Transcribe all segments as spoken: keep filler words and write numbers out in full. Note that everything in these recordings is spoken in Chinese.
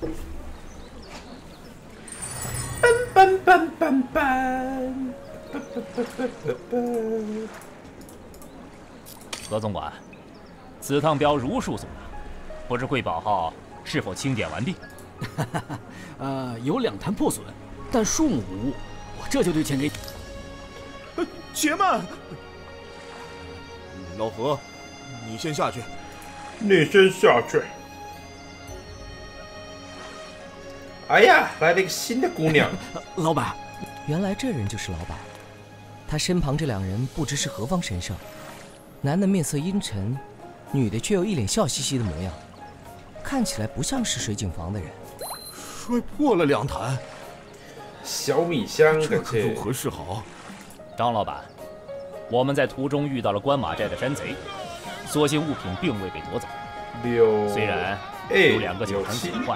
班班班班班。 何总管，此趟镖如数送达，不知贵宝号是否清点完毕？ 呃，有两坛破损，但数目无误。我这就对钱给。 呃，且慢，老何，你先下去。 你先下去。哎呀，来了一个新的姑娘。 老板， 原来这人就是老板。他身旁这两人不知是何方神圣，男的面色阴沉，女的却有一脸笑嘻嘻的模样，看起来不像是水井房的人。 摔破了两坛， 小米香， 这可如何是好？ 张老板，我们在途中遇到了关马寨的山贼，所幸物品并未被夺走。 六， 虽然有两个酒坛损坏。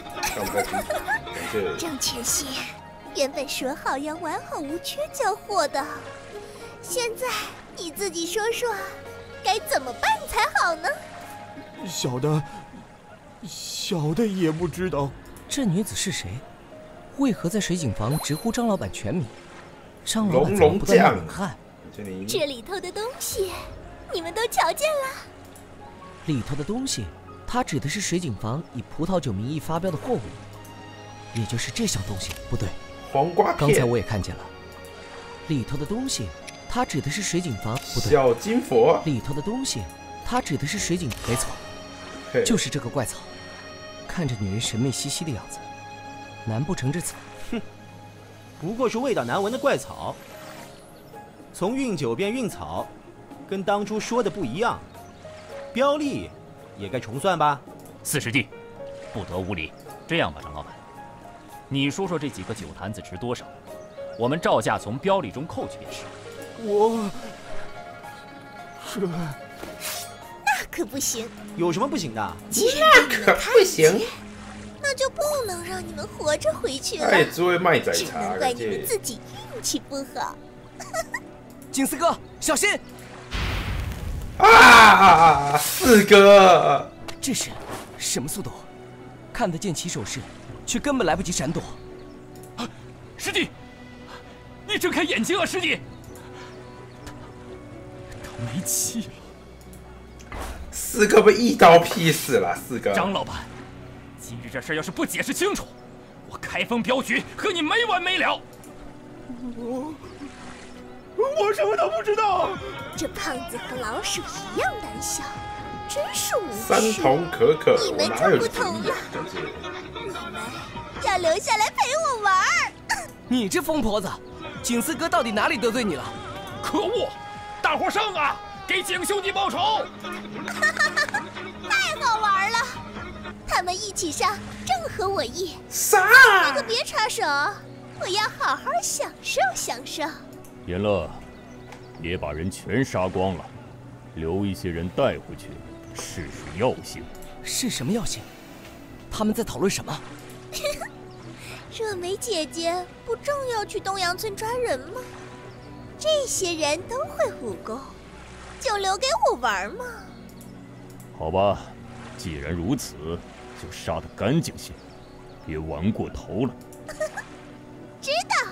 张千玺，原本说好要完好无缺交货的，现在你自己说说，该怎么办才好呢？ 小的，小的也不知道。 这女子是谁？为何在水井房直呼张老板全名？张老板怎么不断冒冷汗？ 这里头的东西，你们都瞧见了？ 里头的东西，他指的是水井房以葡萄酒名义发标的货物，也就是这项东西。不对， 黄瓜片。 刚才我也看见了，里头的东西，他指的是水井房。不对， 小金佛。 里头的东西，他指的是水井。没错，就是这个怪草。看着女人神秘兮兮的样子，难不成至此？ 哼，不过是味道难闻的怪草。从运酒变运草，跟当初说的不一样。标历也该重算吧。 四师弟，不得无礼。这样吧，张老板，你说说这几个酒坛子值多少？我们照价从标历中扣去便是。 我这那可不行。 有什么不行的？ 既然那可不行， 那就不能让你们活着回去了。 哎，只会卖仔只茶， 能怪你们自己运气不好。 景四哥，小心！ 啊，四哥， 这是什么速度？看得见起手势，却根本来不及闪躲。 啊，师弟，你睁开眼睛啊，师弟！他他没气了。 四哥被一刀劈死了，四哥。 张老板，今日这事要是不解释清楚，我开封镖局和你没完没了。 我我什么都不知道。 这胖子和老鼠一样胆小，真是无趣。 三同可可， 你们就不同了，你们要留下来陪我玩儿。 你这疯婆子，景四哥到底哪里得罪你了？ 可恶！大伙上啊，给景兄弟报仇！ 太好玩了，他们一起上正合我意。 啥？ 你可别插手，我要好好享受享受。 严乐，别把人全杀光了，留一些人带回去试试药性。 是什么药性？他们在讨论什么？ 热梅姐姐不正要去东阳村抓人吗？这些人都会武功，就留给我玩嘛。 好吧，既然如此，就杀得干净些，别玩过头了。 知道。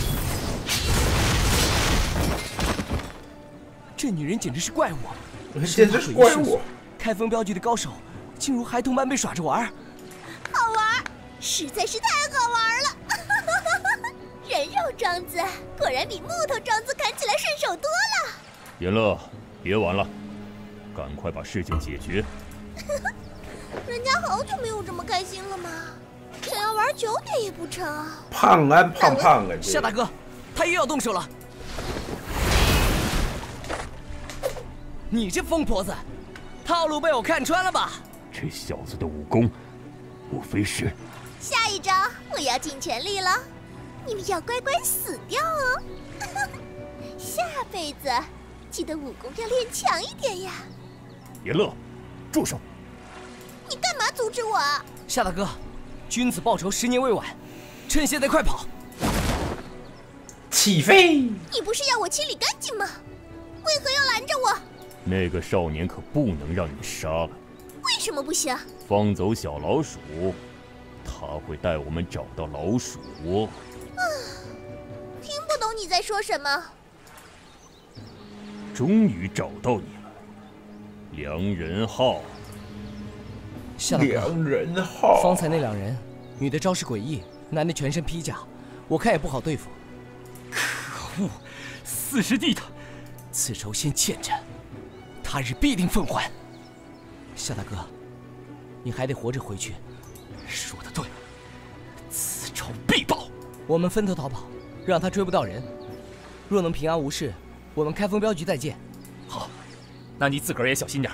这女人简直是怪物， 简直是怪物！ 开封镖局的高手，竟如孩童般被耍着玩， 好玩，实在是太好玩了。人肉桩子果然比木头桩子砍起来顺手多了。 严乐，别玩了，赶快把事情解决。 人家好久没有这么开心了吗？想要玩久点也不成。 胖安胖胖啊！ 夏大哥，他又要动手了。你这疯婆子，套路被我看穿了吧？ 这小子的武功，莫非是…… 下一招我要尽全力了，你们要乖乖死掉哦！下辈子记得武功要练强一点呀！ 严乐，住手！ 你干嘛阻止我啊？ 夏大哥，君子报仇，十年未晚，趁现在快跑！ 起飞！ 你不是要我清理干净吗？为何要拦着我？ 那个少年可不能让你杀了。 为什么不行？ 放走小老鼠， 他会带我们找到老鼠窝。 啊，听不懂你在说什么。 终于找到你了，梁仁浩。 夏大哥， 梁仁浩。 方才那两人，女的招式诡异，男的全身披甲，我看也不好对付。 可恶，四师弟他， 此仇先欠着，他日必定奉还。夏大哥，你还得活着回去。 说得对，此仇必报。 我们分头逃跑，让他追不到人。若能平安无事，我们开封镖局再见。 好，那你自个儿也小心点。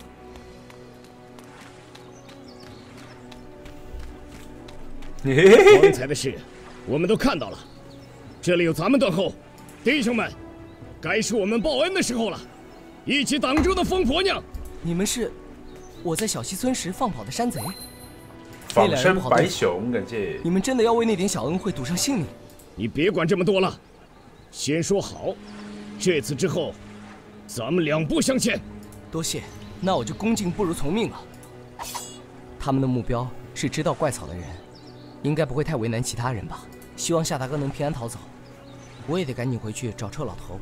刚才的事，我们都看到了。这里有咱们断后，弟兄们，该是我们报恩的时候了。一起挡住那疯婆娘！ 你们是我在小溪村时放跑的山贼？ 仿生白熊，感谢你们真的要为那点小恩惠赌上性命？ 你别管这么多了，先说好，这次之后，咱们两不相欠。 多谢，那我就恭敬不如从命了。他们的目标是知道怪草的人，应该不会太为难其他人吧？希望夏大哥能平安逃走。我也得赶紧回去找臭老头。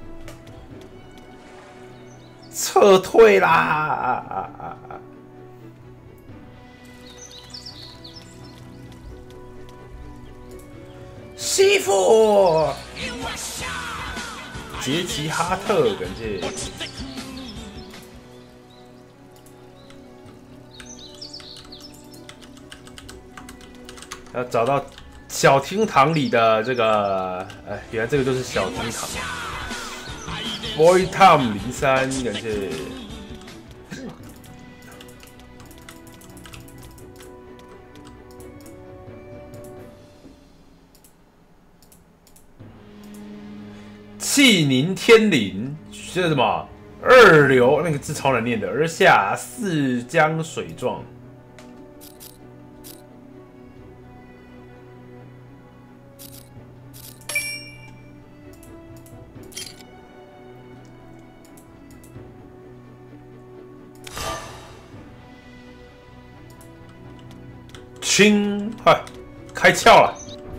撤退啦！媳妇，杰奇哈特，感谢。要找到小厅堂里的这个，哎，原来这个就是小厅堂。Boy Tom 零三，感谢。气凝天灵，这是什么？二流那个字超难念的，而下四江水状。清，嗨，开窍了。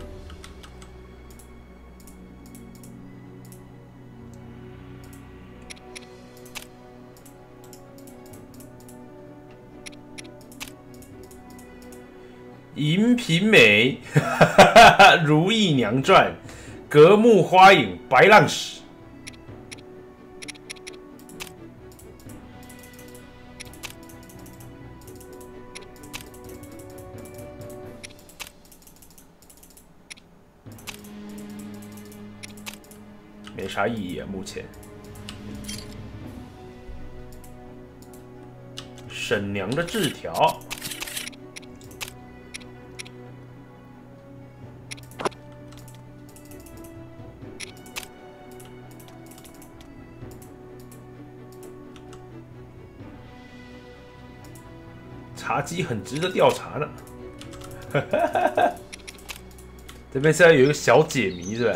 银瓶梅，如意娘传，格木花影，白浪史。没啥意义啊，目前。沈娘的字条。茶几很值得调查呢。这边现在有一个小解谜，是吧？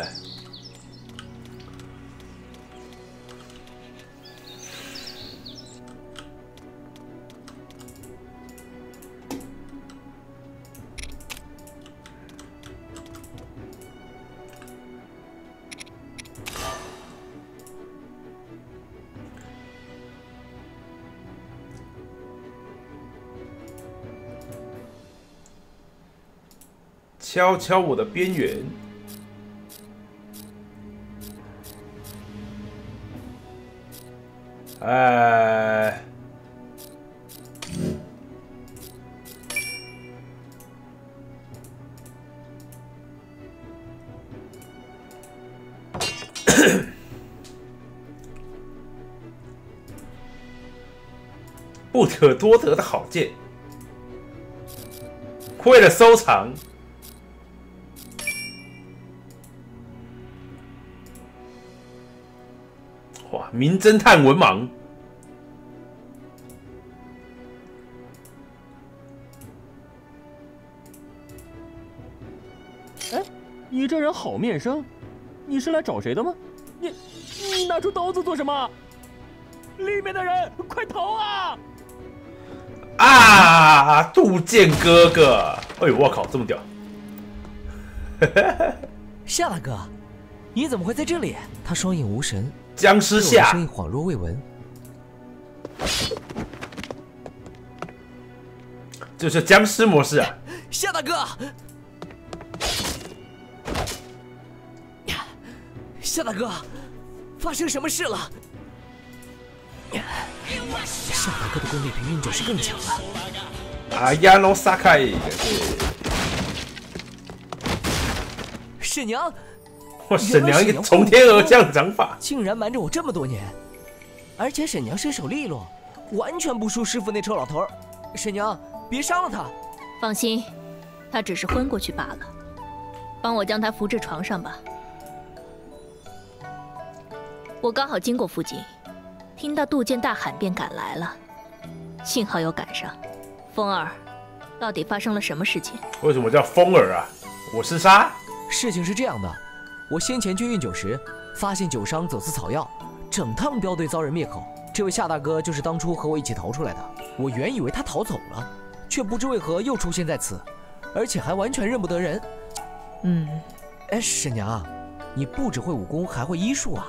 敲敲我的边缘。哎，不可多得的好剑，为了收藏。哇，名侦探文盲。 哎，你这人好面生，你是来找谁的吗？你你拿出刀子做什么？里面的人快逃啊！ 啊，杜建哥哥。 哎呦，我靠，这么屌！ 夏大哥，你怎么会在这里？他双眼无神， 僵尸夏， 声音恍若未闻。 这是僵尸模式啊！ 夏大哥，夏大哥，发生什么事了？夏大哥的功力比运九是更强了。 啊呀，诺萨开！ 沈娘， 哇，沈娘一个从天而降掌法， 竟然瞒着我这么多年，而且沈娘身手利落，完全不输师傅那臭老头儿。沈娘，别伤了他。 放心，他只是昏过去罢了。帮我将他扶至床上吧。我刚好经过附近，听到杜鹃大喊，便赶来了。幸好有赶上。风儿，到底发生了什么事情？ 为什么叫风儿啊？我是沙。 事情是这样的，我先前去运酒时，发现酒商走私草药，整趟镖队遭人灭口。这位夏大哥就是当初和我一起逃出来的。我原以为他逃走了，却不知为何又出现在此，而且还完全认不得人。 嗯， 哎，沈娘，你不只会武功，还会医术啊？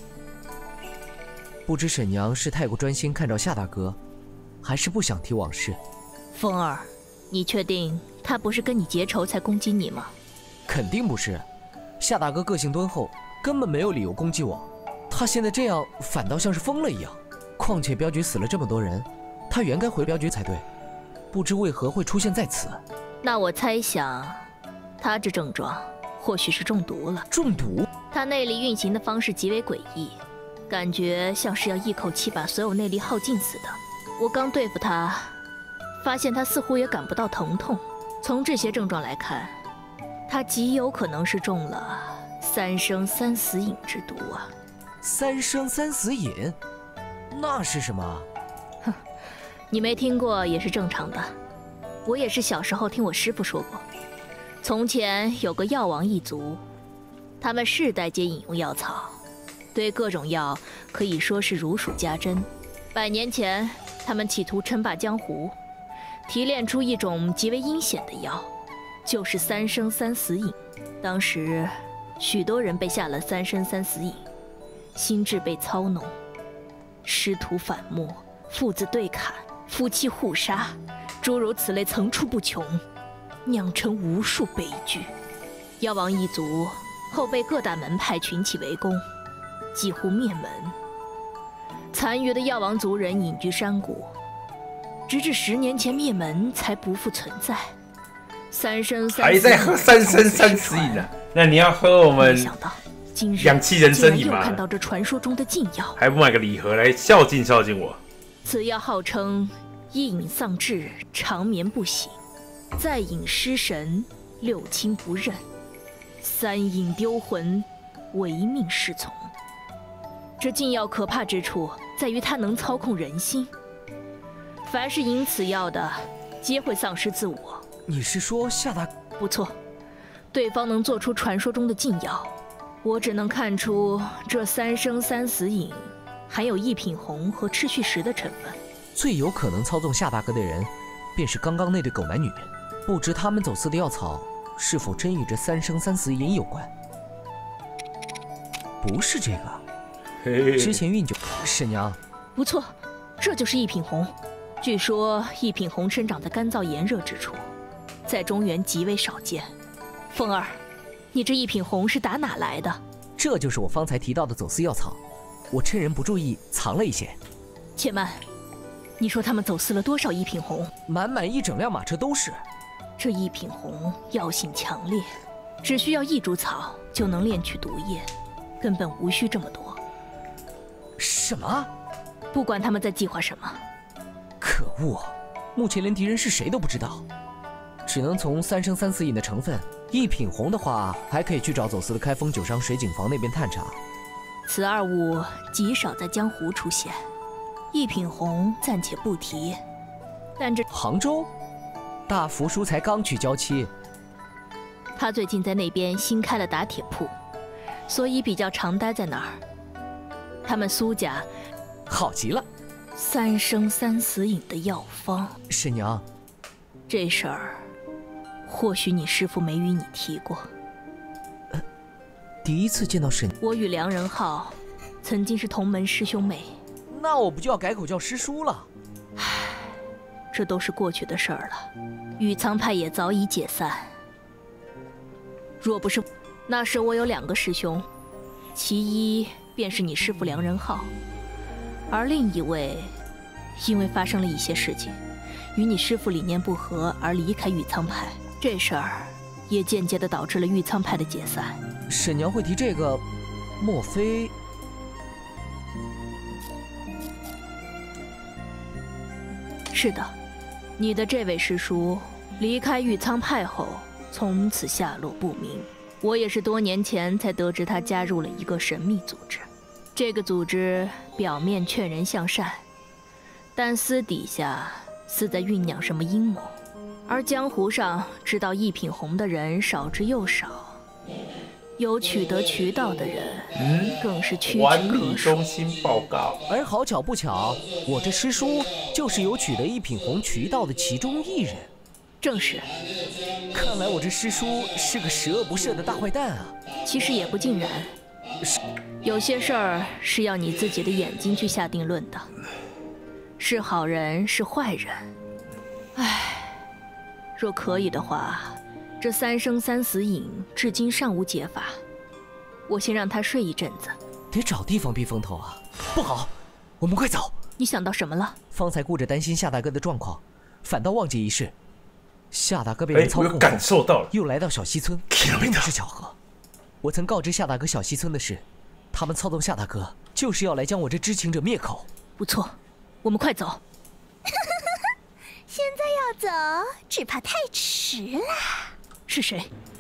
不知沈娘是太过专心看着夏大哥，还是不想提往事？ 风儿，你确定他不是跟你结仇才攻击你吗？ 肯定不是，夏大哥个性敦厚，根本没有理由攻击我。他现在这样，反倒像是疯了一样。况且镖局死了这么多人，他原该回镖局才对，不知为何会出现在此。 那我猜想，他这症状或许是中毒了。 中毒？ 他内力运行的方式极为诡异，感觉像是要一口气把所有内力耗尽似的。我刚对付他，发现他似乎也感不到疼痛。从这些症状来看，他极有可能是中了三生三死饮之毒啊！ 三生三死饮，那是什么？ 哼，你没听过也是正常的。我也是小时候听我师父说过，从前有个药王一族，他们世代皆饮用药草，对各种药可以说是如数家珍。百年前，他们企图称霸江湖，提炼出一种极为阴险的药，就是三生三死饮。当时，许多人被下了三生三死饮，心智被操弄，师徒反目，父子对砍，夫妻互杀，诸如此类层出不穷，酿成无数悲剧。药王一族后被各大门派群起围攻，几乎灭门。残余的药王族人隐居山谷，直至十年前灭门才不复存在。三生三还在喝三生三死饮呢？那你要喝我们氧气人参饮吗？ 看到这传说中的禁药， 还不买个礼盒来孝敬孝敬我？ 此药号称一饮丧志，长眠不醒；再饮失神，六亲不认；三饮丢魂，唯命是从。这禁药可怕之处在于它能操控人心，凡是饮此药的，皆会丧失自我。 你是说夏大？ 不错，对方能做出传说中的禁药，我只能看出这三生三死饮含有一品红和赤旭石的成分。 最有可能操纵夏大哥的人，便是刚刚那对狗男女。不知他们走私的药草是否真与这三生三死饮有关？不是这个，之前运酒。沈娘， 不错，这就是一品红。据说一品红生长在干燥炎热之处，在中原极为少见。凤儿，你这一品红是打哪来的？ 这就是我方才提到的走私药草，我趁人不注意藏了一些。 且慢，你说他们走私了多少一品红？ 满满一整辆马车都是。 这一品红药性强烈，只需要一株草就能炼取毒液，根本无需这么多。 什么？ 不管他们在计划什么。 可恶，目前连敌人是谁都不知道，只能从三生三死饮的成分。一品红的话，还可以去找走私的开封酒商水井坊那边探查。 此二物极少在江湖出现，一品红暂且不提，但这杭州，大福叔才刚去娇妻， 他最近在那边新开了打铁铺，所以比较常待在那儿。他们苏家好极了， 三生三死饮的药方。 沈娘， 这事儿或许你师父没与你提过。 呃，第一次见到沈， 我与梁仁浩曾经是同门师兄妹。 那我不就要改口叫师叔了？ 唉，这都是过去的事儿了。玉苍派也早已解散。若不是那时我有两个师兄，其一便是你师父梁仁浩，而另一位因为发生了一些事情，与你师父理念不合而离开玉苍派。这事儿也间接的导致了玉苍派的解散。 沈娘会提这个，莫非？ 是的，你的这位师叔离开玉苍派后，从此下落不明。我也是多年前才得知他加入了一个神秘组织。这个组织表面劝人向善，但私底下似在酝酿什么阴谋。而江湖上知道一品红的人少之又少，有取得渠道的人，嗯，更是屈指可数。 管理中心报告。 而好巧不巧，我这师叔就是有取得一品红渠道的其中一人。 正是。 看来我这师叔是个十恶不赦的大坏蛋啊！ 其实也不尽然，有些事儿是要你自己的眼睛去下定论的。是好人是坏人，唉，若可以的话，这三生三死瘾至今尚无解法。我先让他睡一阵子， 得找地方避风头啊！不好，我们快走！ 你想到什么了？ 方才顾着担心夏大哥的状况，反倒忘记一事。夏大哥被人操控后， 感受到了， 又来到小西村，并不是巧合。我曾告知夏大哥小西村的事，他们操纵夏大哥，就是要来将我这知情者灭口。 不错，我们快走。 现在要走，只怕太迟了。 是谁？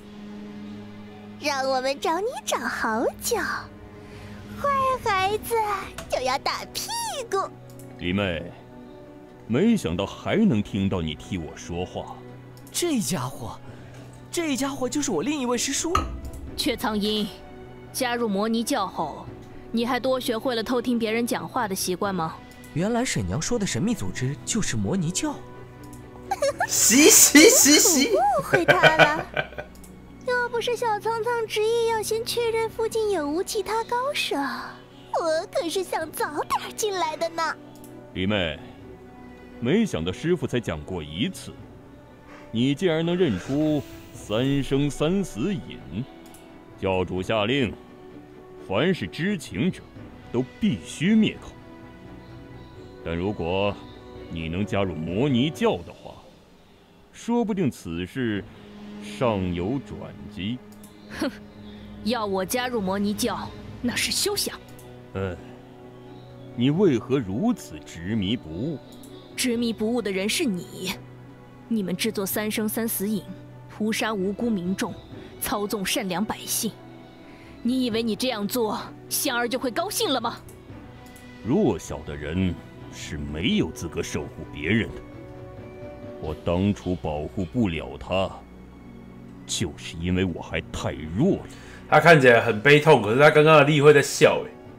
让我们找你找好久，坏孩子就要打屁股。 李妹，没想到还能听到你替我说话。 这家伙，这家伙就是我另一位师叔。 雀苍鹰，加入摩尼教后，你还多学会了偷听别人讲话的习惯吗？ 原来沈娘说的神秘组织就是摩尼教。 嘻嘻嘻嘻， 误会他了。要不是小苍苍执意要先确认附近有无其他高手，我可是想早点进来的呢。 李妹，没想到师父才讲过一次，你竟然能认出三生三死瘾。教主下令，凡是知情者都必须灭口。但如果你能加入摩尼教的话，说不定此事尚有转机。 哼，要我加入摩尼教，那是休想。 嗯，你为何如此执迷不悟？ 执迷不悟的人是你，你们制作三生三死瘾，屠杀无辜民众，操纵善良百姓。你以为你这样做，香儿就会高兴了吗？ 弱小的人是没有资格守护别人的。我当初保护不了他，就是因为我还太弱了。 他看起来很悲痛，可是他刚刚的例会在笑，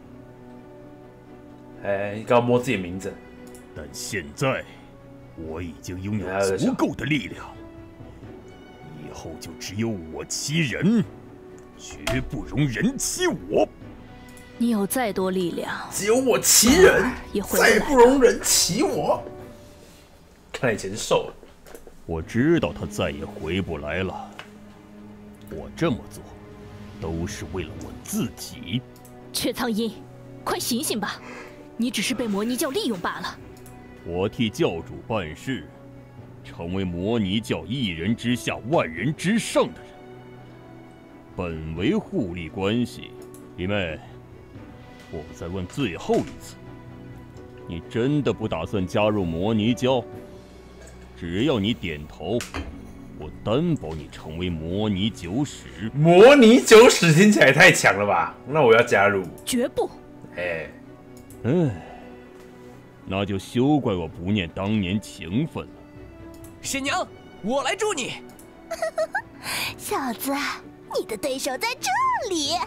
哎，哎，你刚刚摸自己的名字。 但现在我已经拥有足够的力量，以后就只有我欺人，绝不容人欺我。 你有再多力量， 只有我欺人， 也会再不容人欺我。看来以前是瘦了。 我知道他再也回不来了。我这么做，都是为了我自己。 雀苍鹰，快醒醒吧！你只是被摩尼教利用罢了。 我替教主办事，成为摩尼教一人之下万人之上的人，本为互利关系。李妹，我再问最后一次，你真的不打算加入摩尼教？只要你点头，我担保你成为摩尼九使。 摩尼九使听起来太强了吧？那我要加入。 绝不。 哎， 哎，那就休怪我不念当年情分了。 沈娘，我来助你。 小子，你的对手在这里。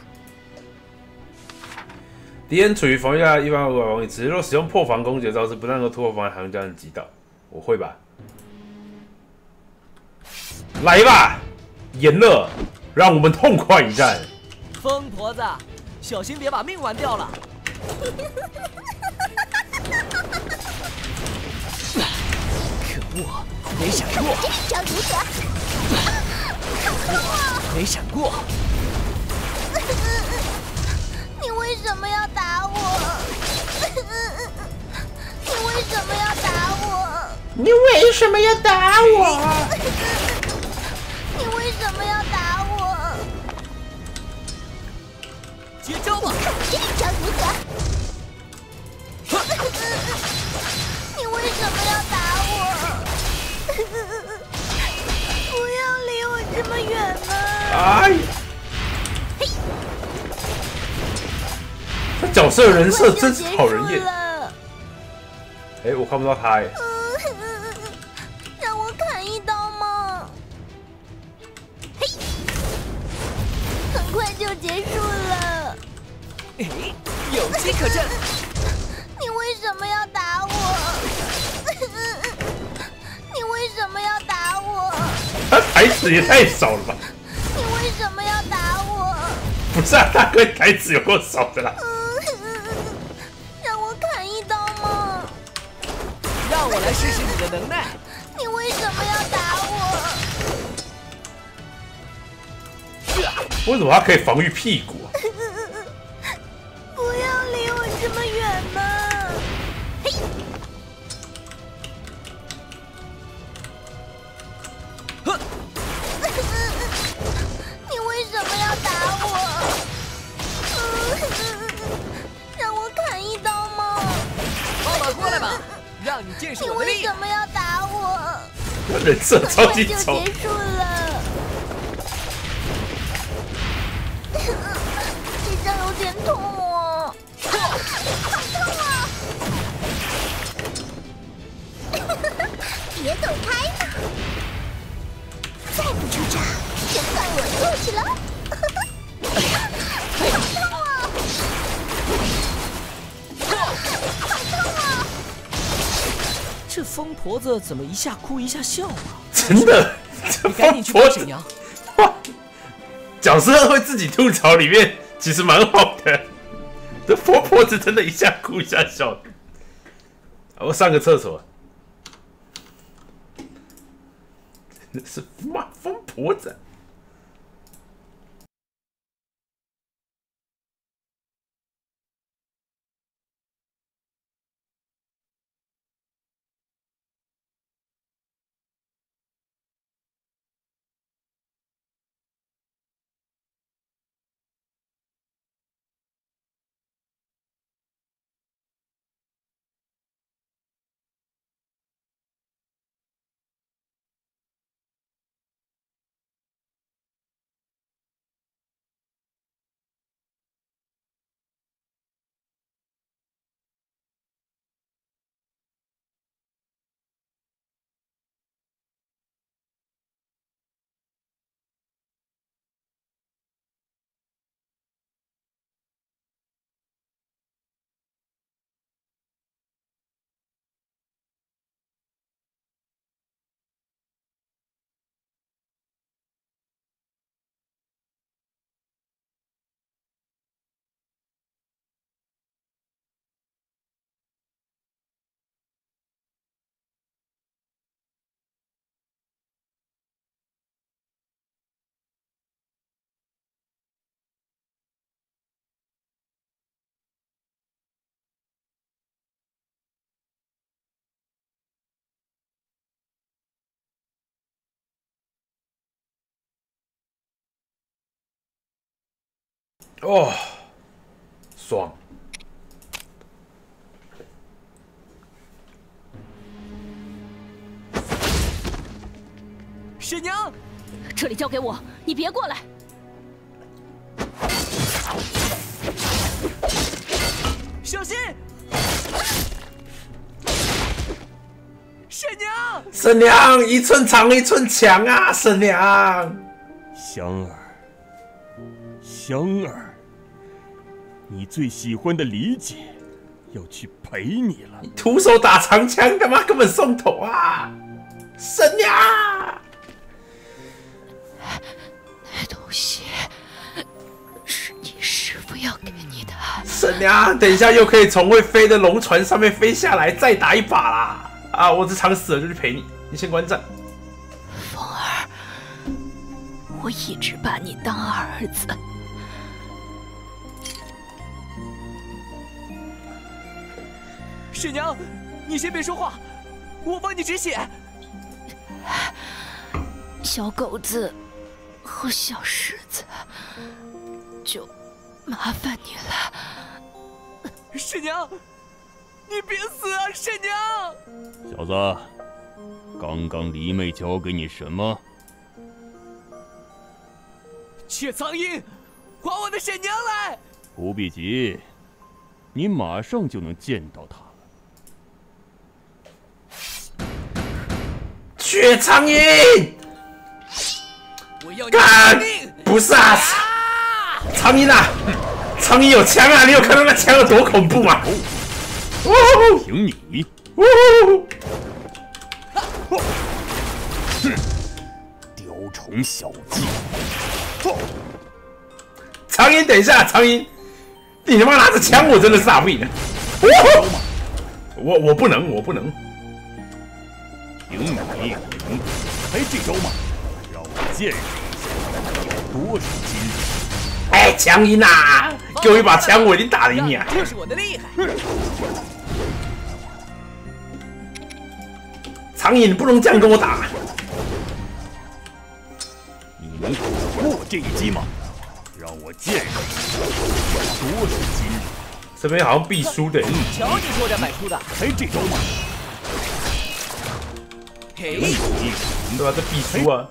敌人处于防御下一般五百防御，只是若使用破防攻击的招式，不但能够突破防御，还能将人击倒。我会吧？ 来吧，炎热，让我们痛快一战。 疯婆子，小心别把命玩掉了。可恶，没闪过！ 这招如何？ 可恶，没闪过！ 你为什么要打我？你为什么要打我？ 你为什么要打我？ 你为什么要打我？ 接招吧！ 这招如何？你为什么要打我？不要离我这么远嘛！ 哎呀！他角色人设真是讨人厌。哎，我看不到他哎。 让我砍一刀嘛！嘿，很快就结束了。 哎，有机可乘。 你为什么要打我？你为什么要打我？ 他台词也太少了吧！ 你为什么要打我？ 不是啊，大哥台词有够少的啦。 让我砍一刀吗？ 让我来试试你的能耐。 你为什么要打我？ 为什么他可以防御屁股啊？ 不要离我这么远嘛！嘿， 哼！ 你为什么要打我？让我砍一刀吗？ 放马过来吧，让你见识我的力！ 你为什么要打我？ 人设超级就丑。 结束了。这招有点痛哦，好痛啊！别走开嘛！再不出招，就算我过去了。好痛啊！好痛啊！ 这疯婆子怎么一下哭一下笑啊？ 真的，这你赶紧去帮水娘。 哇，角色会自己吐槽，里面其实蛮好的。这疯婆子真的一下哭一下笑的。我上个厕所。真的是妈疯婆子。哦，爽！ 沈娘， 这里交给我，你别过来。 小心！沈娘， 沈娘，一寸长一寸强啊！沈娘， 香儿，香儿，你最喜欢的李姐要去陪你了。 你徒手打长枪干嘛？根本送头啊！沈娘， 呀，等一下又可以从会飞的龙船上面飞下来，再打一把啦！啊，我这场死了就去陪你，你先观战。 风儿，我一直把你当儿子。 婶娘，你先别说话，我帮你止血。 小狗子和小狮子，就麻烦你了。 婶娘，你别死啊，婶娘！ 小子，刚刚黎妹交给你什么？ 雀苍鹰，还我的婶娘来！ 不必急，你马上就能见到她。 雀苍鹰！ 我要你干！ 命！ 不是啊，苍鹰啊，苍鹰有枪啊！你有看到那枪有多恐怖吗？哦， 凭你！ 哦， 哼，雕虫小技！ 苍鹰，等一下，苍鹰，你他妈拿着枪，我真的是打不赢的。我我不能，我不能。 凭你能开这招吗？让我见识一下有多少今日！ 哎，强鹰啊，给我一把枪，我一定打得赢你啊！ 就是我的厉害。 苍鹰，你不能这样跟我打。 你能躲过这一击吗？让我见识有多少今日！ 这边好像必输的。 瞧你拓展百出的， 开这招吗？ 嘿， 对吧？这必输啊！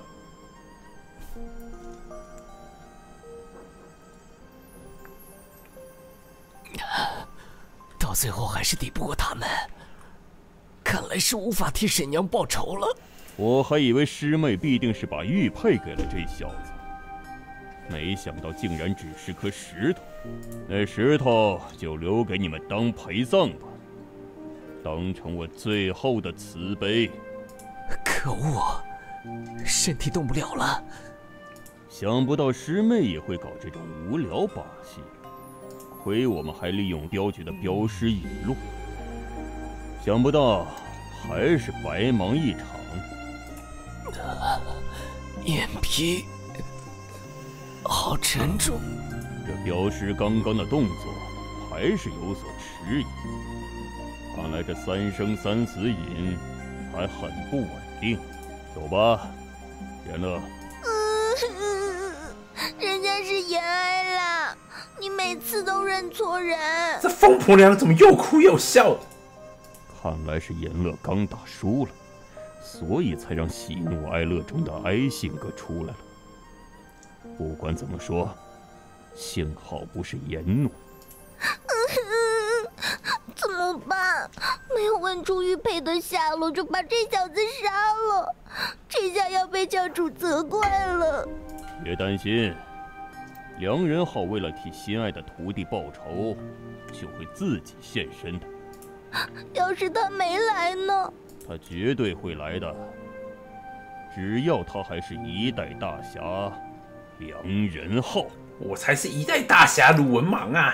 到最后还是抵不过他们，看来是无法替沈娘报仇了。 我还以为师妹必定是把玉佩给了这小子，没想到竟然只是颗石头。那石头就留给你们当陪葬吧，当成我最后的慈悲。 可恶，身体动不了了。 想不到师妹也会搞这种无聊把戏，亏我们还利用镖局的镖师引路，想不到还是白忙一场。 啊、眼皮好沉重。 这镖师刚刚的动作还是有所迟疑，看来这三生三死饮还很不稳定。走吧，言乐。 嗯，人家是言哀啦，你每次都认错人。 这疯婆娘怎么又哭又笑的？ 看来是言乐刚打输了，所以才让喜怒哀乐中的哀性格出来了。不管怎么说，幸好不是言怒。 嗯，怎么办？没有问出玉佩的下落，就把这小子杀了，这下要被教主责怪了。 别担心，梁仁浩为了替心爱的徒弟报仇，就会自己现身的。 要是他没来呢？ 他绝对会来的，只要他还是一代大侠梁仁浩。 我才是一代大侠鲁文芒啊！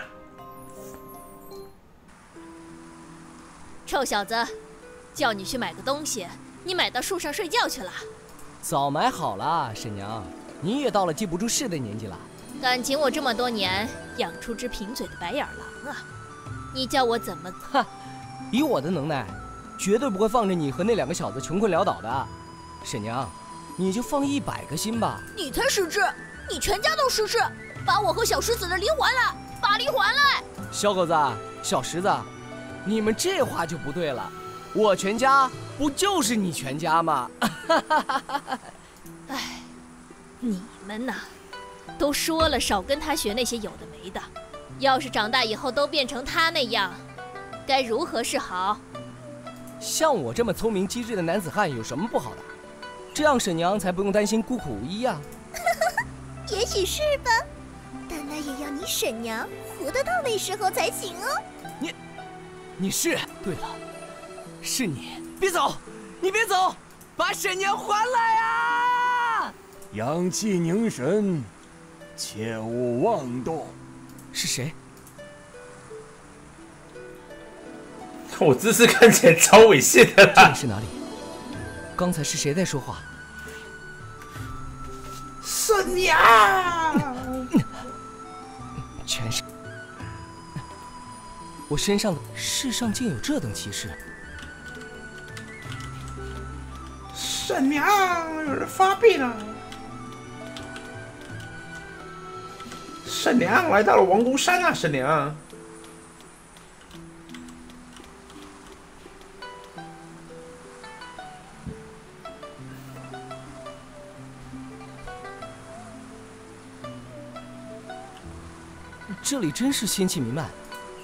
臭小子，叫你去买个东西，你买到树上睡觉去了。 早买好了，婶娘，你也到了记不住事的年纪了。 感情我这么多年养出只贫嘴的白眼狼啊！你叫我怎么？ 哈，以我的能耐，绝对不会放着你和那两个小子穷困潦倒的。婶娘，你就放一百个心吧。 你才失智，你全家都失智，把我和小石子的梨还来，把梨还来！ 小狗子，小石子，你们这话就不对了。我全家不就是你全家吗？ 哎，你们呐，都说了少跟他学那些有的没的。要是长大以后都变成他那样，该如何是好？ 像我这么聪明机智的男子汉有什么不好的？这样婶娘才不用担心孤苦无依啊。 也许是吧，但那也要你婶娘活得到那时候才行哦。 你，你是对了，是你。别走，你别走，把婶娘还来啊！ 阳气凝神，切勿妄动。 是谁？ 我姿势看起来超猥亵的啦。 这里是哪里？刚才是谁在说话？ 圣娘！ 全是我身上的，世上竟有这等奇事！ 圣娘，有人发病了！圣娘来到了王宫山啊，圣娘！ 这里真是仙气弥漫。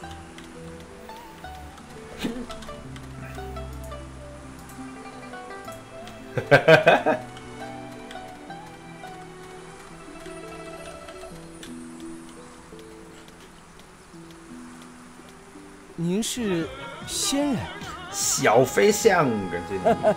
哈哈哈哈！ 您是仙人？ 小飞象，感谢你。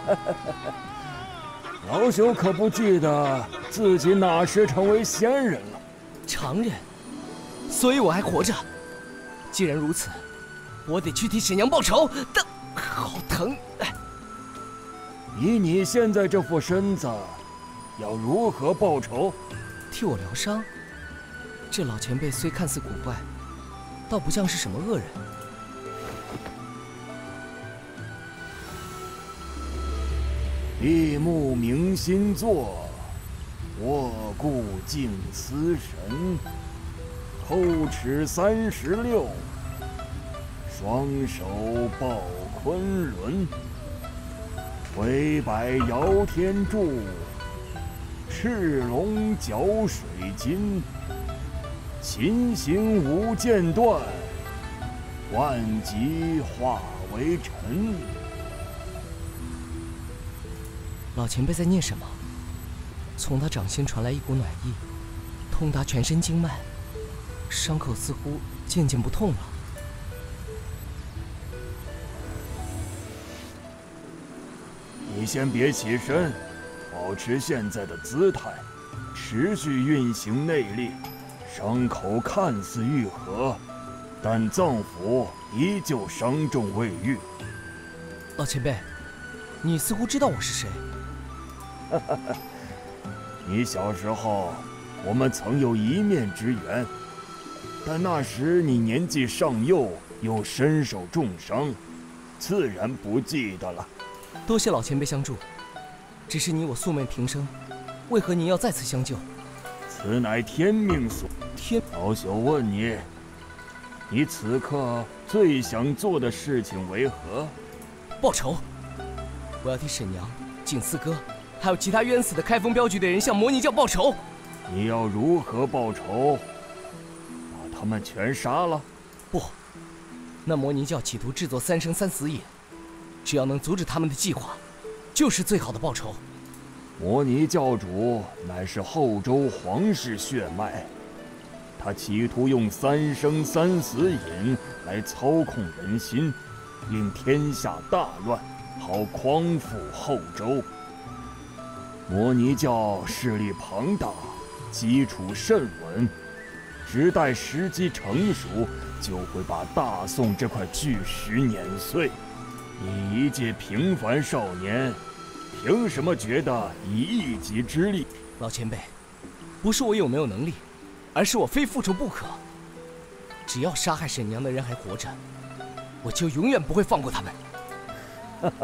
老朽可不记得自己哪时成为仙人了。 常人，所以我还活着。既然如此，我得去替沈娘报仇。但好疼！ 以你现在这副身子，要如何报仇？ 替我疗伤。这老前辈虽看似古怪，倒不像是什么恶人。 闭目明心坐，卧固静思神，透齿三十六，双手抱昆仑，回摆摇天柱，赤龙搅水晶，琴行无间断，万疾化为尘。 老前辈在念什么？从他掌心传来一股暖意，通达全身经脉，伤口似乎渐渐不痛了。 你先别起身，保持现在的姿态，持续运行内力，伤口看似愈合，但脏腑依旧伤重未愈。 老前辈，你似乎知道我是谁。 你小时候，我们曾有一面之缘，但那时你年纪尚幼，又身受重伤，自然不记得了。 多谢老前辈相助，只是你我素昧平生，为何您要再次相救？ 此乃天命所。 天， 老朽问你，你此刻最想做的事情为何？ 报仇！我要替沈娘、景四哥，还有其他冤死的开封镖局的人向魔尼教报仇。 你要如何报仇？把他们全杀了？ 不，那魔尼教企图制作三生三死饮，只要能阻止他们的计划，就是最好的报仇。 魔尼教主乃是后周皇室血脉，他企图用三生三死饮来操控人心，令天下大乱，好匡复后周。魔尼教势力庞大，基础甚稳，只待时机成熟，就会把大宋这块巨石碾碎。你一介平凡少年，凭什么觉得以一己之力？ 老前辈，不是我有没有能力，而是我非复仇不可。只要杀害沈娘的人还活着，我就永远不会放过他们。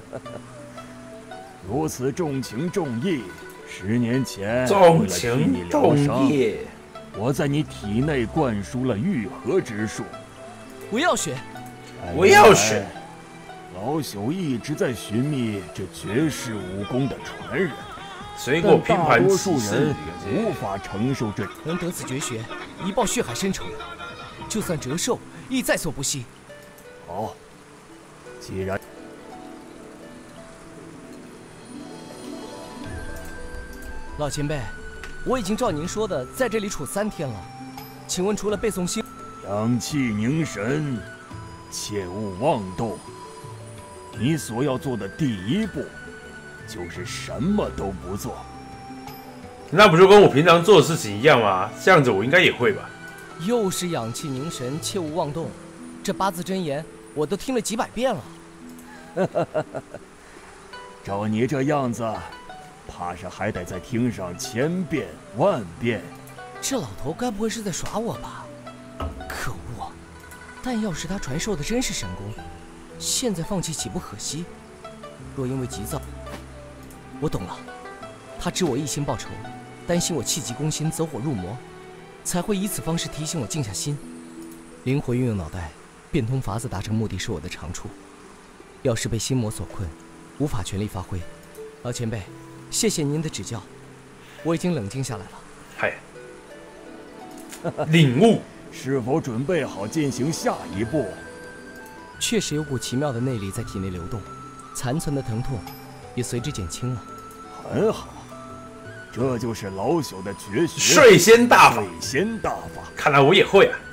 如此重情重义，十年前重情重义， 我在你体内灌输了愈合之术。 我要学， 我要学。 老朽一直在寻觅这绝世武功的传人， 水果拼盘但大多数人无法承受这。 能得此绝学，一报血海深仇，就算折寿亦在所不惜。 好，既然。 老前辈，我已经照您说的在这里处三天了，请问除了背诵心， 养气凝神，切勿妄动。你所要做的第一步，就是什么都不做。 那不就跟我平常做的事情一样吗？这样子我应该也会吧。 又是养气凝神，切勿妄动，这八字真言我都听了几百遍了。 照你这样子，怕是还得再听上千遍万遍。 这老头该不会是在耍我吧？可恶！但要是他传授的真是神功，现在放弃岂不可惜？若因为急躁，我懂了，他知我一心报仇，担心我气急攻心，走火入魔，才会以此方式提醒我静下心，灵活运用脑袋，变通法子达成目的是我的长处。要是被心魔所困，无法全力发挥。老前辈，谢谢您的指教，我已经冷静下来了。 嗨，领悟。 是否准备好进行下一步？ 确实有股奇妙的内力在体内流动，残存的疼痛也随之减轻了。 很好，这就是老朽的绝学—— 睡仙大法。 睡仙大法， 看来我也会啊。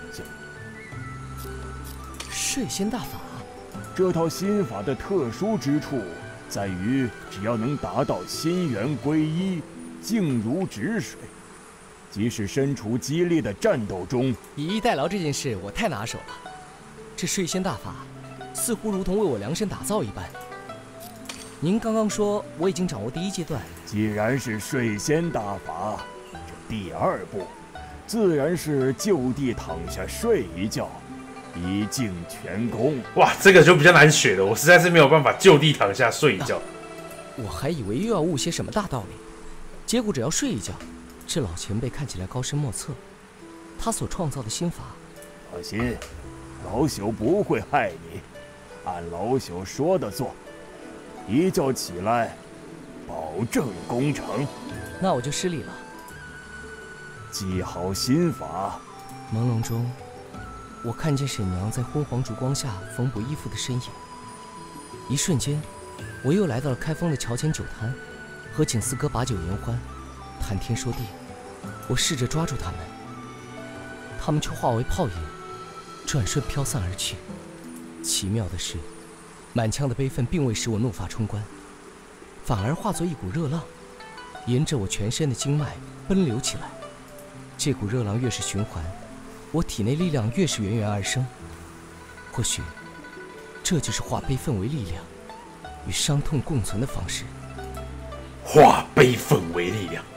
睡仙大法， 这套心法的特殊之处在于，只要能达到心元归一，静如止水。即使身处激烈的战斗中， 以逸待劳这件事我太拿手了。这睡仙大法似乎如同为我量身打造一般。您刚刚说我已经掌握第一阶段， 既然是睡仙大法，这第二步自然是就地躺下睡一觉，以静全功。 哇，这个就比较难学的，我实在是没有办法就地躺下睡一觉。 啊、我还以为又要悟些什么大道理，结果只要睡一觉。这老前辈看起来高深莫测，他所创造的心法， 放心，老朽不会害你，按老朽说的做，一觉起来，保证功成。 那我就失礼了。 记好心法。 朦胧中，我看见沈娘在昏黄烛光下缝补衣服的身影。一瞬间，我又来到了开封的桥前酒摊，和景四哥把酒言欢。谈天说地，我试着抓住他们，他们却化为泡影，转瞬飘散而去。奇妙的是，满腔的悲愤并未使我怒发冲冠，反而化作一股热浪，沿着我全身的经脉奔流起来。这股热浪越是循环，我体内力量越是源源而生。或许，这就是化悲愤为力量，与伤痛共存的方式。 化悲愤为力量。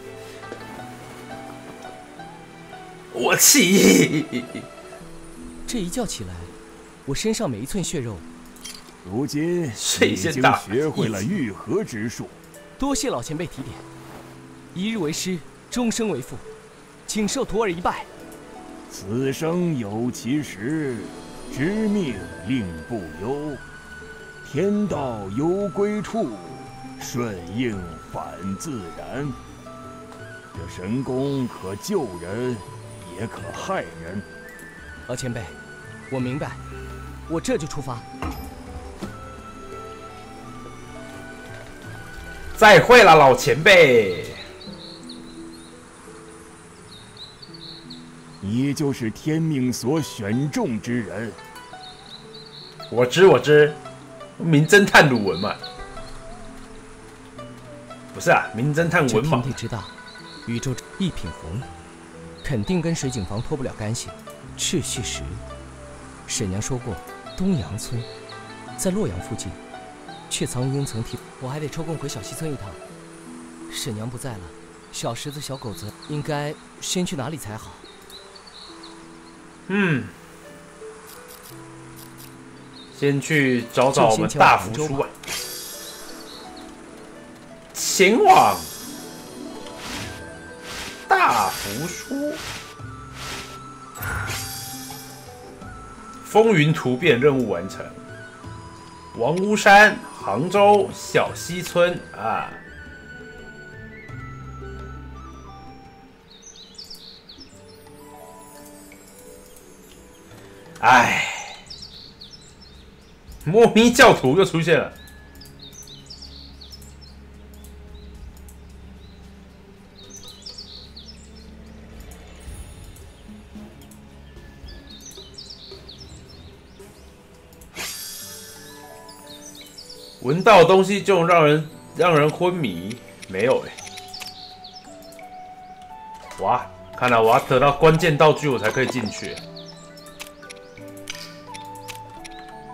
我气！ 这一觉起来，我身上每一寸血肉， 如今已经学会了愈合之术。 多谢老前辈提点，一日为师，终生为父，请受徒儿一拜。 此生有其时，知命令不忧。天道有归处，顺应反自然。这神功可救人，也可害人。 老前辈，我明白，我这就出发。 再会了，老前辈。 你就是天命所选中之人。 我知我知，名侦探鲁文嘛。不是啊，名侦探文嘛。 这天地之大，宇宙一品红，肯定跟水井房脱不了干系。赤须石，沈娘说过，东阳村在洛阳附近，却藏阴层体。我还得抽空回小西村一趟。沈娘不在了，小石子、小狗子应该先去哪里才好？ 嗯，先去找找我们大福叔啊，前往大福叔。风云突变任务完成。王屋山，杭州小西村啊。唉，莫咪教徒又出现了。闻到东西就让人让人昏迷，没有哎、欸。哇，看来我要得到关键道具，我才可以进去。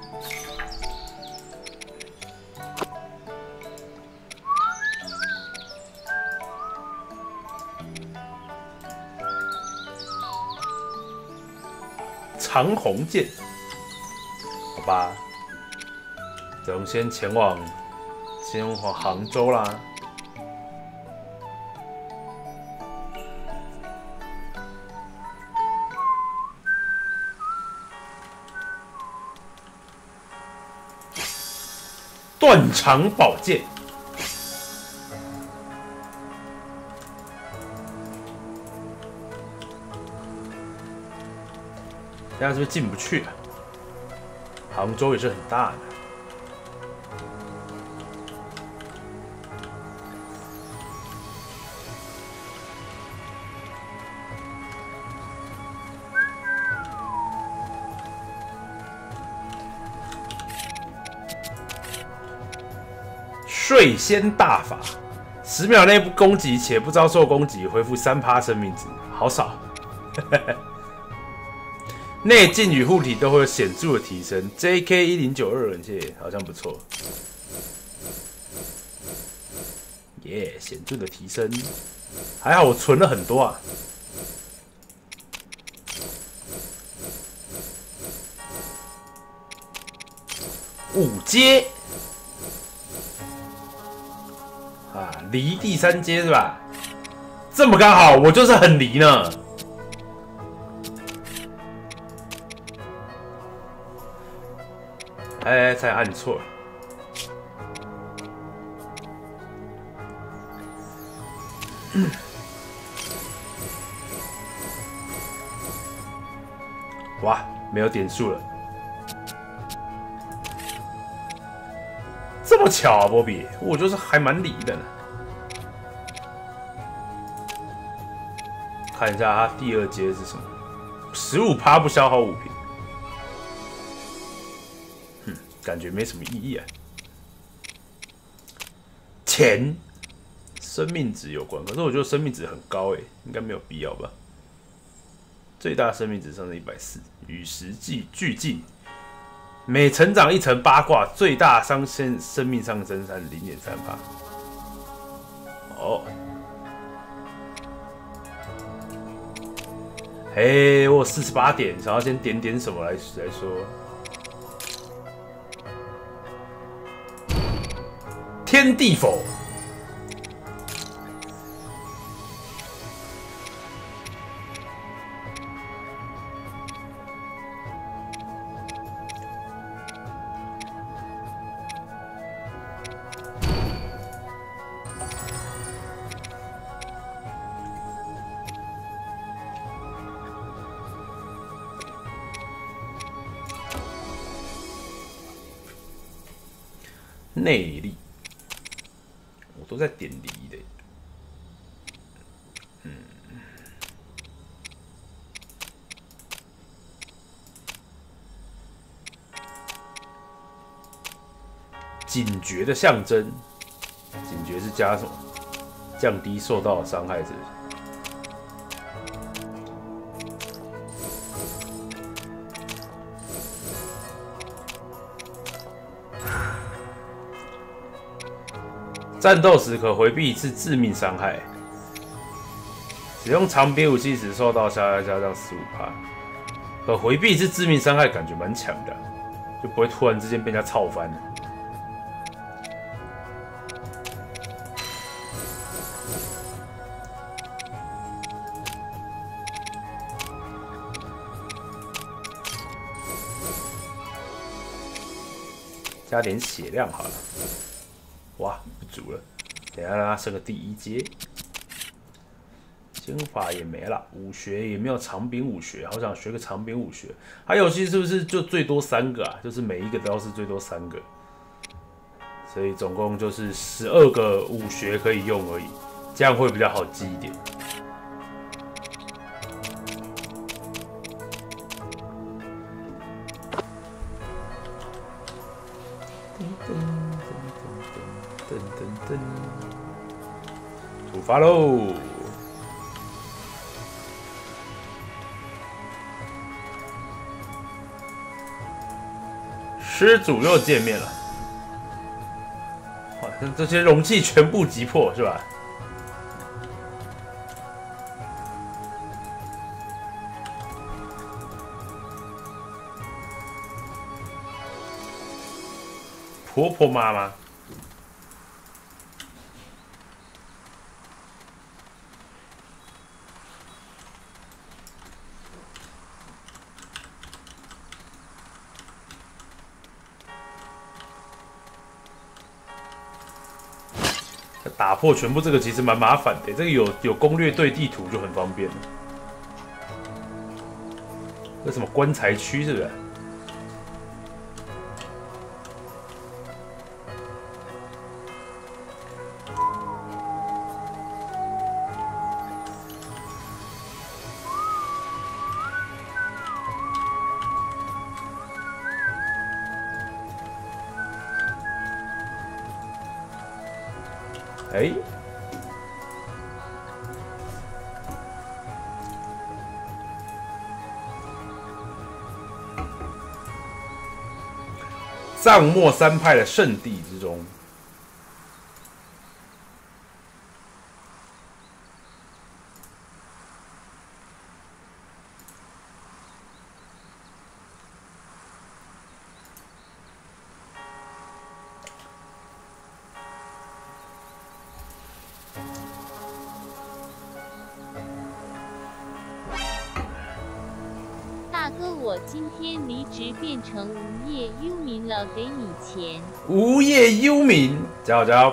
长虹剑，好吧，咱们先前往先往杭州啦。断肠宝剑。现在是不是进不去啊？杭州也是很大的。睡仙大法，十秒内不攻击且不遭受攻击，恢复三趴生命值，好少。内劲与护体都会有显著的提升 ，J K 一零九二人气好像不错，耶、yeah, 显著的提升，还好我存了很多啊。五阶啊，离第三阶是吧？这么刚好，我就是很离呢。哎，才按错了。哇，没有点数了，这么巧啊，波比，我就是还蛮离的呢。看一下他第二阶是什么，十五趴不消耗物品。感觉没什么意义啊。钱，生命值有关，可是我觉得生命值很高诶，应该没有必要吧。最大生命值上是一百四，与时俱俱进，每成长一层八卦，最大上限生命上升三零点三趴。哦，嘿，我有四十八点，想要先点点什么来来说。天地否？内力。我都在点离的，嗯，警觉的象征，警觉是加什么？降低受到的伤害值。战斗时可回避一次致命伤害，使用长柄武器时受到伤害加上 百分之十五， 可回避一次致命伤害，感觉蛮强的，就不会突然之间被人家操翻了。加点血量好了。哇，不足了，等一下让他升个第一阶。剑法也没了，武学也没有长柄武学，好想学个长柄武学。他游戏是不是就最多三个啊？就是每一个都是最多三个，所以总共就是十二个武学可以用而已，这样会比较好记一点。出发喽！施主又见面了，哇，这些容器全部击破是吧？ 婆婆妈妈。打破全部这个其实蛮麻烦的，这个有有攻略对地图就很方便了。这什么棺材区是不是？哎，藏墨三派的圣地之中， 我今天离职变成无业游民了，给你钱。 无业游民，加油加油！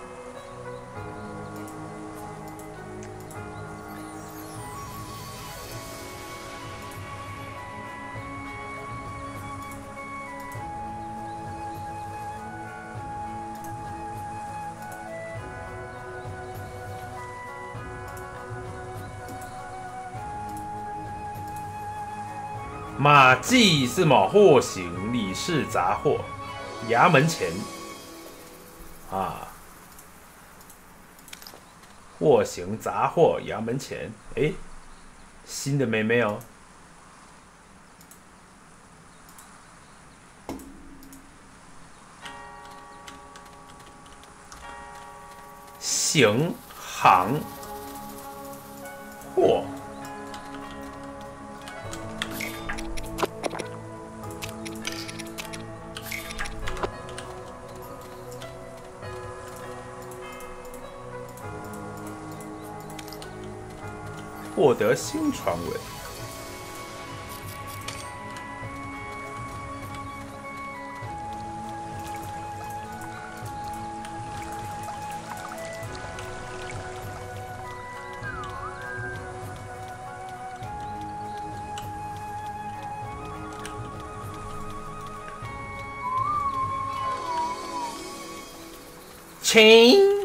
马季是某货行李氏杂货衙门前啊，货行杂货衙门前，哎，新的妹妹哦。行行货。获得新传闻。亲，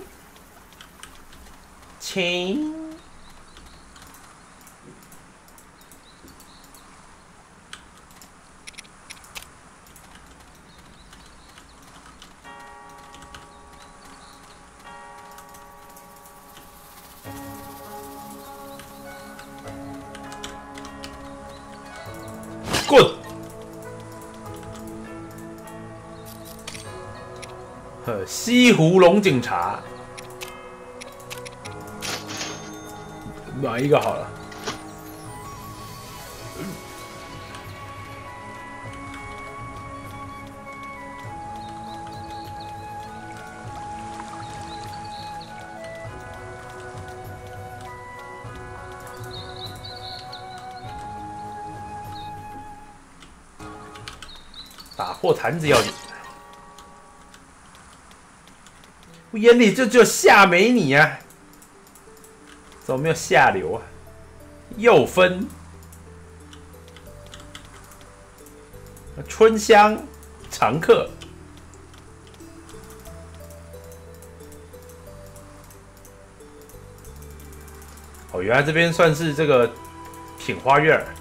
亲。滚！呵，西湖龙井茶，哪一个好了？打破坛子要紧，我眼里就只有夏美你啊，怎么没有下流啊？又分春香常客，哦，原来这边算是这个品花院儿。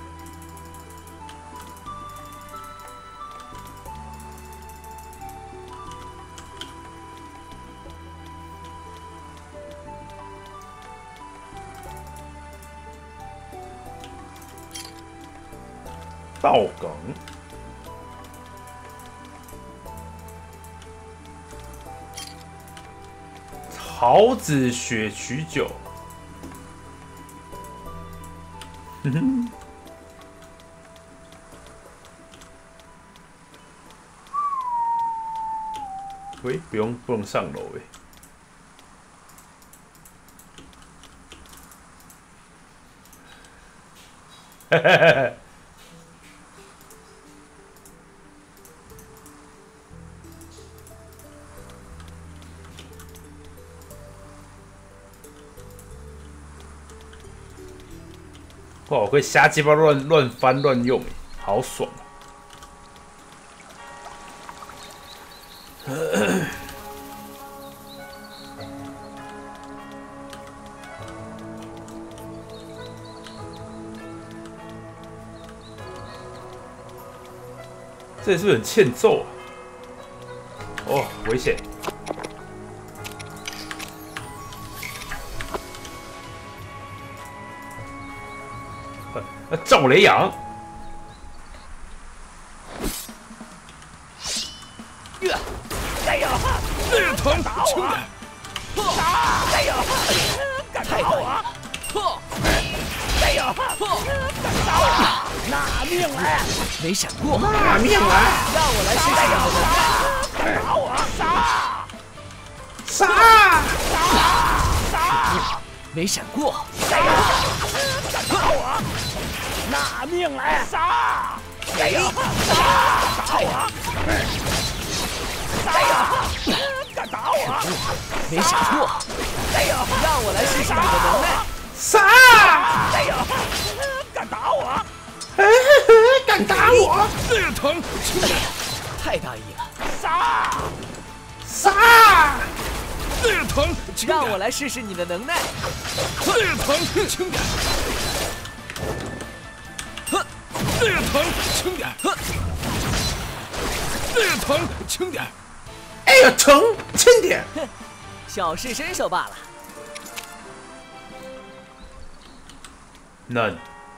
稻梗，桃子雪曲酒，嗯哼， 喂，不用不能上楼哎。嘿嘿嘿嘿。哇，我可以瞎鸡巴乱乱翻乱用，好爽啊！这里是不是很欠揍啊？哦，危险！赵雷阳， 哎呀，略疼，轻点。哎呀，敢打我！哎呀，敢打我！拿命来！ 没闪过， 拿命来！ 让我来试试。 敢打我！杀！ 杀！ 杀！ 没闪过。 哎呀，敢打我！拿命来！杀！哎呀，打我！哎呀，敢打我！ 没闪过！ 哎呀， 让我来试试你的能耐！ 杀！ 哎呀，敢打我！ 敢打我！ 略疼，轻点！ 太大意了！ 杀！ 杀！ 略疼，轻点！ 让我来试试你的能耐！ 略疼，轻点！略疼，轻点！略疼，轻点！ 哎呀，疼，轻点！ 哼，小试身手罢了。 None。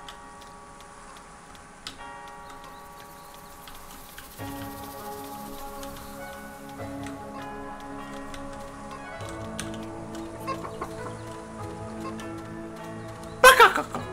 巴嘎嘎嘎。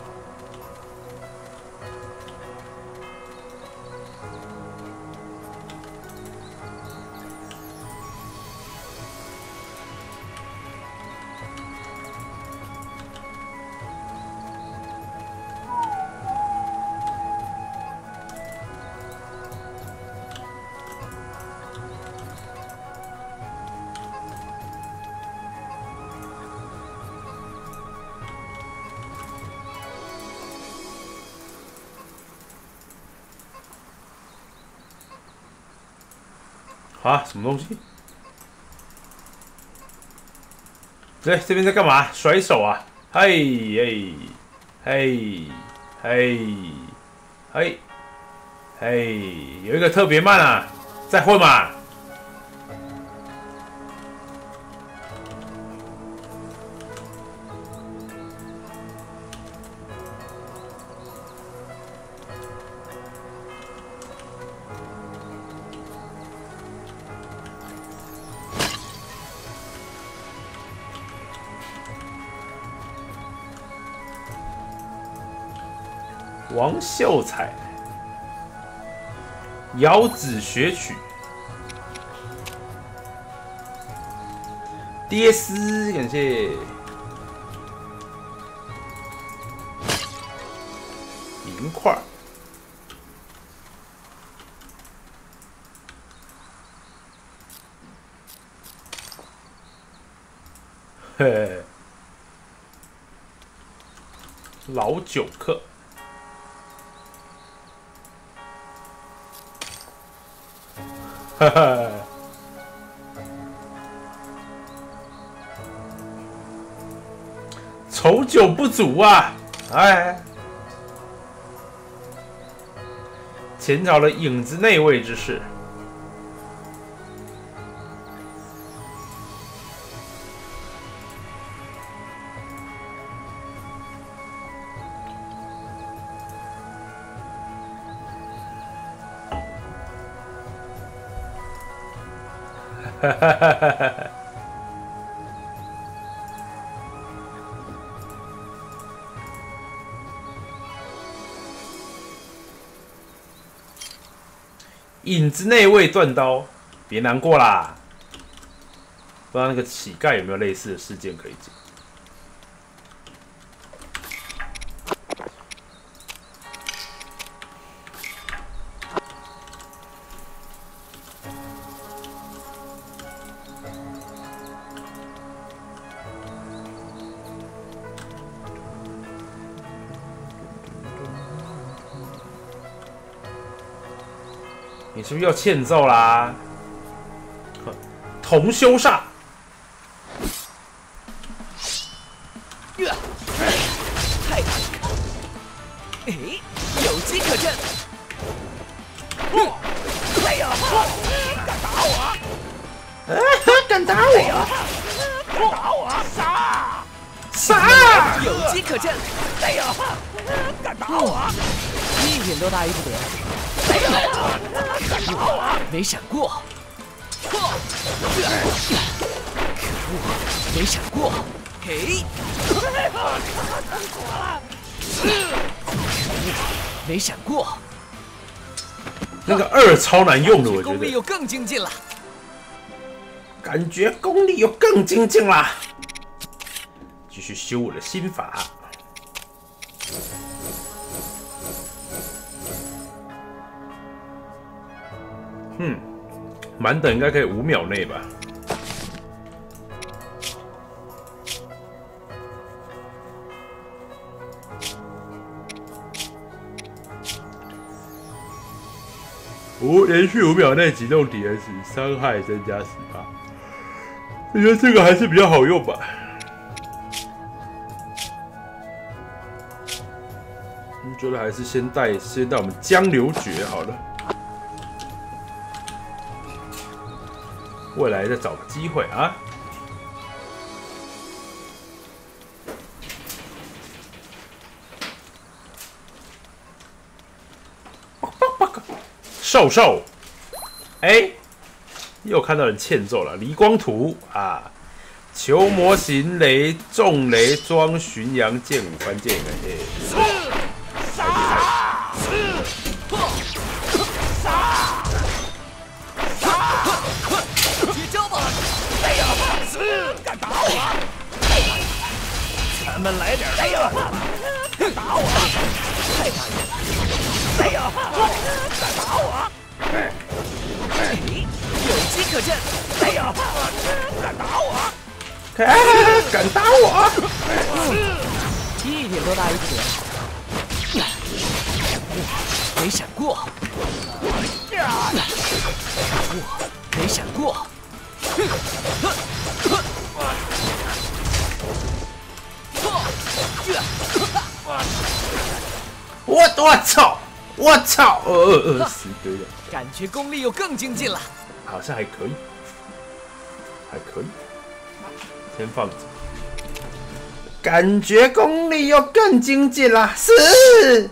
啊，什么东西？哎，这边在干嘛？甩手啊！嘿，嘿，嘿，嘿，嘿，嘿，有一个特别慢啊，再混嘛！王秀才，遥子学曲，跌丝，感谢银块。嘿，老酒客。哈哈，筹酒不足啊！哎，前朝的影子内卫之士。哈哈哈哈哈哈！影子内卫断刀，别难过啦， 不知道那个乞丐有没有类似的事件可以讲。你是不是要欠揍啦？同修煞。 太哎，有机可乘。哎呀，敢打我！ 啊，敢打我！ 敢打我！杀！ 杀！ 有机可乘。哎呀，敢打我！ 一点都大意不得。 哎呀，敢打我！ 没闪过。可恶，没闪过。嘿。 没闪过， 那个二超难用的，我觉得。 功力又更精进了， 感觉功力又更精进啦。继续修我的心法。嗯，满等应该可以五秒内吧。 五连续五秒内击中敌人时，伤害增加十趴。我觉得这个还是比较好用吧。我觉得还是先带先带我们江流诀好了，未来再找个机会啊。 兽兽，哎、欸，又看到人欠揍了。离光图啊，求魔行雷，重雷装巡洋剑五番剑哎， 杀！杀！杀！绝招吧！哎呀，敢打我！咱们来点，哎呀，敢打我！太大意了！ 哎呀！敢打我！有机可乘！哎呀！敢打我！ 哎，敢打我！ 一点都大意不得。没闪过。没闪过。 我我操！ 我操！呃呃呃，死对了。 感觉功力又更精进了， 好像还可以，还可以，先放着。感觉功力又更精进了，是。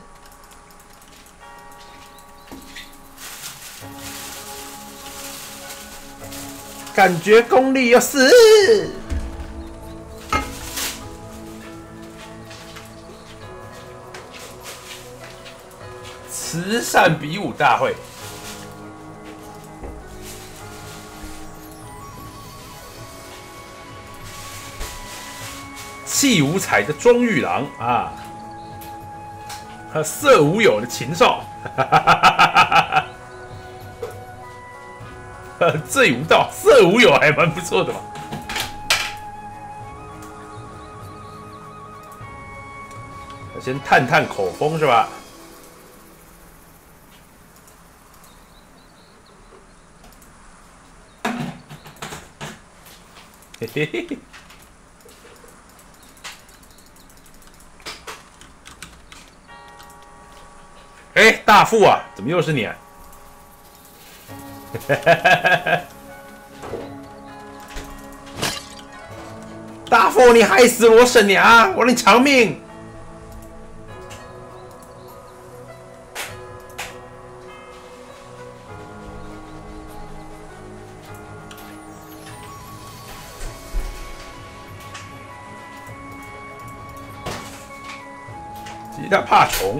感觉功力又是。 慈善比武大会，气无彩的庄玉郎啊，和色无有的秦少，醉无道，色无有还蛮不错的嘛。先探探口风是吧？ 嘿嘿嘿嘿，哎，大副啊，怎么又是你啊？大副，你害死我婶娘，我让你偿命！鸡蛋怕虫，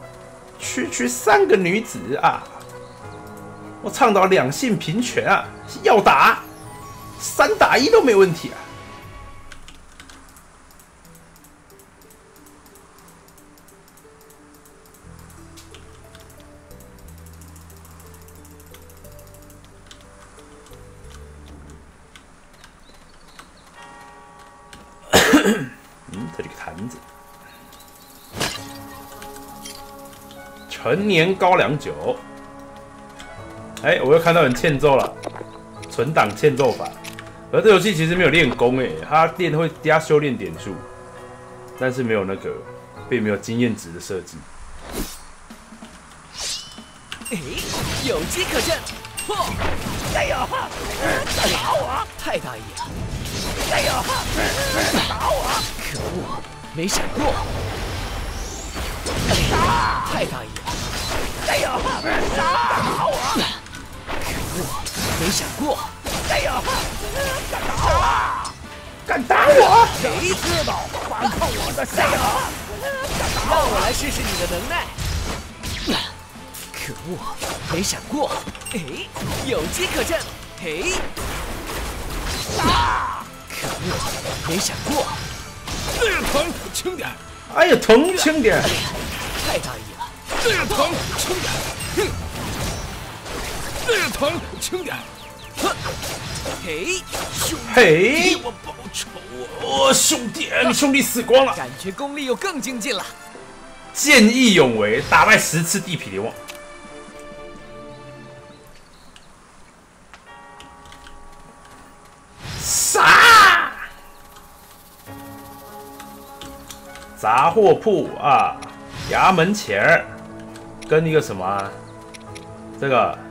区区三个女子啊！我倡导两性平权啊，要打三打一都没问题啊！嗯，这里个坛子，陈年高粱酒。哎、欸，我又看到人欠揍了，存档欠揍法。而这游戏其实没有练功，哎，它练会加修炼点数，但是没有那个，并没有经验值的设计。 哎，有机可乘！嚯！哎呀！打我！太大意了！哎呀！打我！可恶，没闪过！打！太大意了！哎呀！打我！可恶，没闪过！哎呀！敢打我！ 敢打我！ 谁知道反抗我的下场？让我来试试你的能耐！可恶，没闪过！哎，有机可乘！嘿！打！可恶，没闪过！ 哎呀，疼，轻点！ 哎呀，疼，轻点！ 太大意了！ 哎呀，疼，轻点！哼！哎呀，疼，轻点！ 哼！嘿！兄弟， 嘿！ 替我报仇！ 哦，兄弟，你兄弟死光了！ 感觉功力又更精进了。 见义勇为，打败十次地痞流氓。啥？杂货铺啊，衙门前儿，跟一个什么、啊，这个